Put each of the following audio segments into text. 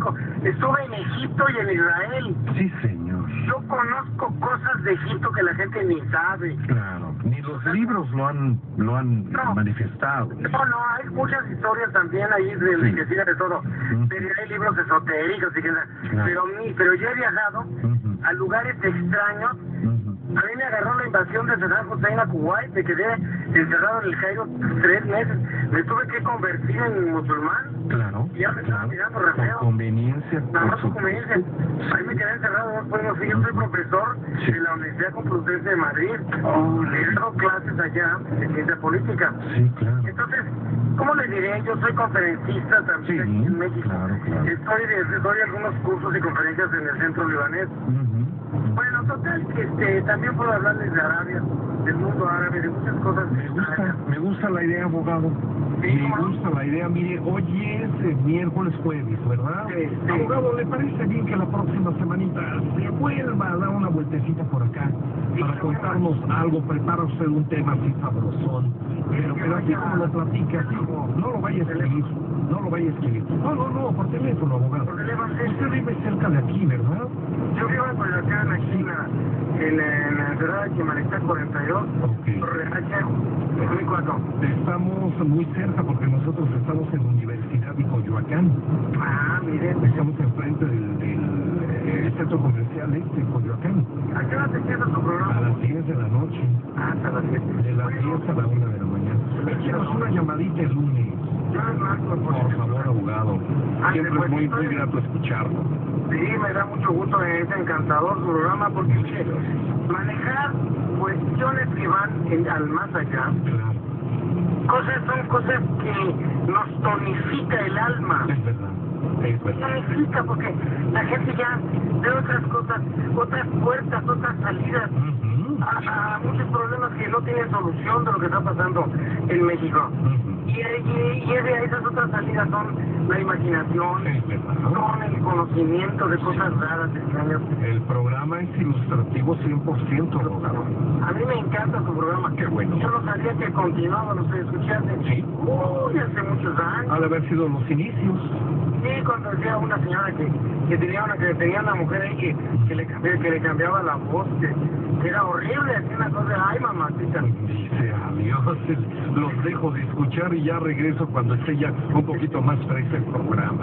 México. Estuve en Egipto y en Israel. Sí, señor. Yo conozco cosas de Egipto que la gente ni sabe. Claro, ni los libros lo han manifestado. No, hay muchas historias también ahí que sigan de todo. Pero hay libros esotéricos, y pero yo he viajado a lugares extraños. A mí me agarró la invasión de Saddam Hussein a Kuwait, me quedé encerrado en el Cairo 3 meses, me tuve que convertir en musulmán. Claro. Y ya me estaba mirando re feo. Por conveniencia. No, por conveniencia. Ahí me quedé encerrado 2 años. Yo soy profesor de la Universidad Complutense de Madrid. Le doy clases allá de ciencia política. Sí, claro. Entonces, ¿cómo le diré? Yo soy conferencista también aquí en México. Claro. Doy algunos cursos y conferencias en el centro libanés. Bueno, total, también puedo hablarles de Arabia, del mundo árabe, de muchas cosas. Me gusta la idea, abogado. Sí, me gusta la idea. Mire, hoy es miércoles, jueves, ¿verdad? Sí. Abogado, ¿le parece bien que la próxima semanita se vuelva a dar una vueltecita por acá para contarnos algo? Prepara usted un tema así sabrosón, pero así como lo platica, así como, no lo vaya a escribir. No, por teléfono, abogado. Por teléfono, sí. Usted vive cerca de aquí, ¿verdad? Yo vivo en Coyoacán, aquí en la entrada de Chimalistán 42, Torre H, 2004. Estamos muy cerca porque nosotros estamos en la Universidad de Coyoacán. Ah, miren. Estamos enfrente del centro comercial Coyoacán. ¿A qué hora se empieza su programa? A las 10 de la noche. Hasta las 10. De las 10 a la 1 de la mañana. Échenos una llamadita el lunes. Por favor, abogado. Siempre es muy grato escucharlo. Sí, me da mucho gusto, es encantador su programa porque manejar cuestiones que van al más allá. Claro. Son cosas que nos tonifica el alma. Es verdad. Tonifica porque la gente ya ve otras cosas, otras puertas, otras salidas a muchos problemas que no tienen solución de lo que está pasando en México. Y esas otras salidas son la imaginación, son el conocimiento de cosas raras, extrañas. El programa es ilustrativo 100%, abogado. A mí me encanta su programa. Qué bueno. Yo no sabía que continuaban ustedes escuchando. Sí. Hace muchos años. Ha de haber sido los inicios. Sí, cuando decía una señora que tenía una mujer ahí que le cambiaba la voz, que era horrible, hacía una cosa, ay mamacita. Dice adiós, los dejo de escuchar y ya regreso cuando esté ya un poquito más fresco el programa.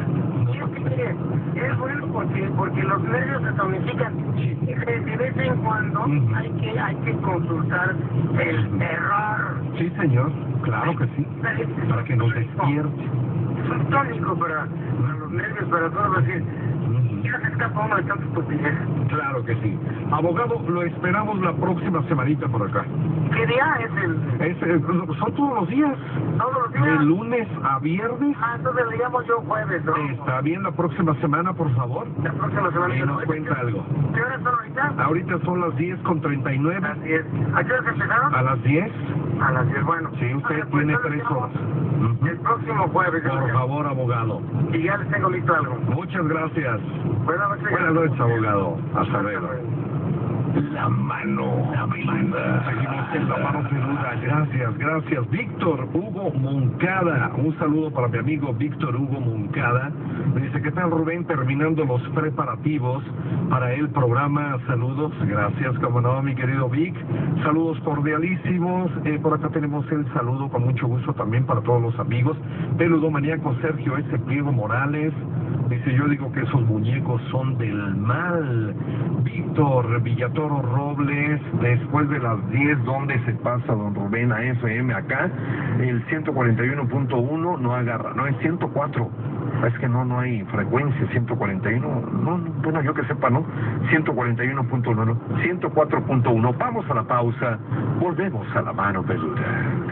Es bueno porque los nervios se tonifican. De vez en cuando hay que consultar el terror. Sí, señor, claro que sí, para que nos despierte. Es un tónico para los nervios, para todo decir. Ya se escapa uno de tanta estupidez. Claro que sí. Abogado, lo esperamos la próxima semanita por acá. ¿Qué día es son todos los días. ¿Todos los días? De lunes a viernes. Entonces le llamo yo jueves, ¿no? Está bien, la próxima semana, por favor. La próxima semana. Y nos cuenta algo. ¿Qué horas son ahorita? Ahorita son las 10:39. Las 10. ¿A qué horas empezaron? ¿A las 10? A las 10, bueno. Sí, usted tiene 3 horas. El próximo jueves. Por favor, abogado. Y ya les tengo listo algo. Muchas gracias. Buenas noches, abogado. Hasta luego. La mano peluda. Seguimos en la mano peluda. Gracias. Víctor Hugo Moncada. Un saludo para mi amigo Víctor Hugo Moncada. Me dice, ¿qué tal, Rubén? Terminando los preparativos para el programa. Saludos. Gracias, como no, mi querido Vic. Saludos cordialísimos. Por acá tenemos el saludo con mucho gusto también para todos los amigos. Peludomaníaco Sergio S. Pliego Morales. Dice, yo digo que esos muñecos son del mal. Víctor Villatoro Robles, después de las 10, ¿dónde se pasa, don Rubén, a FM acá? El 141.1 no agarra, no es 104. Es que no hay frecuencia, 141, bueno, yo que sepa, ¿no? 141.1, 104.1. Vamos a la pausa, volvemos a la mano peluda.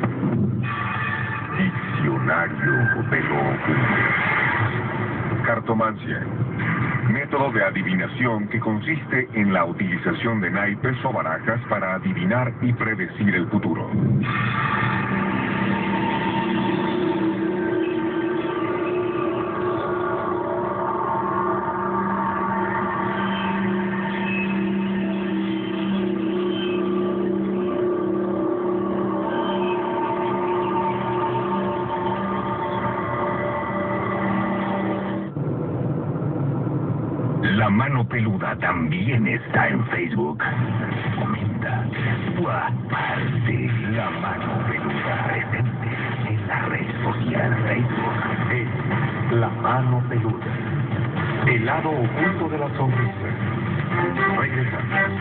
Diccionario de locura. Cartomancia. Método de adivinación que consiste en la utilización de naipes o barajas para adivinar y predecir el futuro. La Mano Peluda también está en Facebook. Comenta, comparte. La Mano Peluda presente en la red social Facebook. Es La Mano Peluda. El lado oculto de la sonrisa. Regresamos.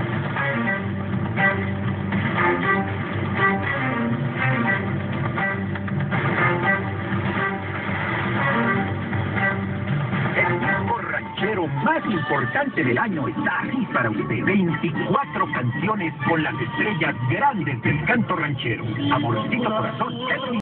El disco ranchero más importante del año está aquí para usted. 24 canciones con las estrellas grandes del canto ranchero. Amorcito Corazón,